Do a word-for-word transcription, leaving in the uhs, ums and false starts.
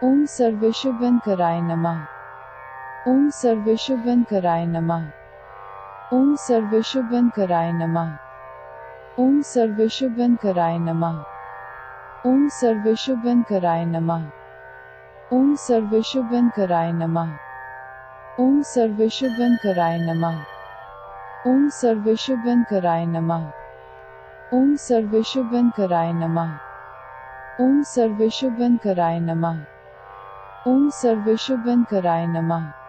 ओम सर्वेशुभंकराय नमः। ओम सर्वेशुभंकराय नमः। ओम सर्वेशुभंकराय नमः। ओम सर्वेशुभंकराय नमः। ओम सर्वेशुभंकराय नमः। ओम सर्वेशुभंकराय नमः। ओम सर्वेशुभंकराय नमः। ओम सर्वेशुभंकराय नमः। ओम सर्वेशुभंकराय नमः। ओम सर्वेशुभंकराय नमः। ओम सर्वेशुभंकराय नमः।